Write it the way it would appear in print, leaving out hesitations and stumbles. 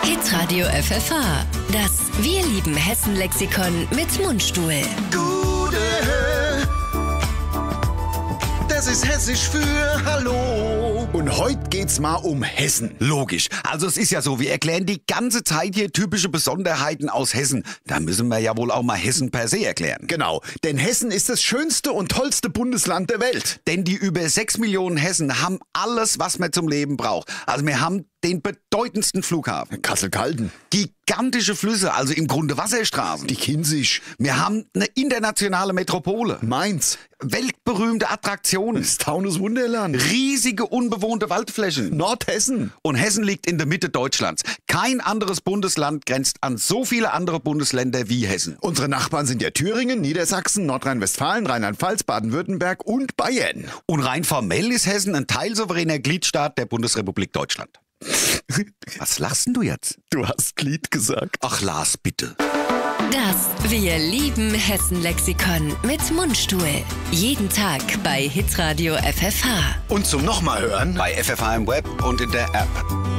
Hitradio FFH, das Wir lieben Hessen-Lexikon mit Mundstuhl. Gude, das ist hessisch für Hallo. Und heute geht's mal um Hessen. Logisch. Also es ist ja so, wir erklären die ganze Zeit hier typische Besonderheiten aus Hessen. Da müssen wir ja wohl auch mal Hessen per se erklären. Genau, denn Hessen ist das schönste und tollste Bundesland der Welt. Denn die über 6 Millionen Hessen haben alles, was man zum Leben braucht. Also wir haben den bedeutendsten Flughafen. Kassel-Calden. Gigantische Flüsse, also im Grunde Wasserstraßen. Die Kinzig. Wir haben eine internationale Metropole. Mainz. Weltberühmte Attraktionen. Das Taunus Wunderland. Riesige unbewohnte Waldflächen. Nordhessen. Und Hessen liegt in der Mitte Deutschlands. Kein anderes Bundesland grenzt an so viele andere Bundesländer wie Hessen. Unsere Nachbarn sind ja Thüringen, Niedersachsen, Nordrhein-Westfalen, Rheinland-Pfalz, Baden-Württemberg und Bayern. Und rein formell ist Hessen ein teilsouveräner Gliedstaat der Bundesrepublik Deutschland. Was lachst denn du jetzt? Du hast Glied gesagt. Ach, Lars, bitte. Das Wir lieben Hessen-Lexikon mit Mundstuhl. Jeden Tag bei Hitradio FFH. Und zum nochmal hören Bei FFH im Web und in der App.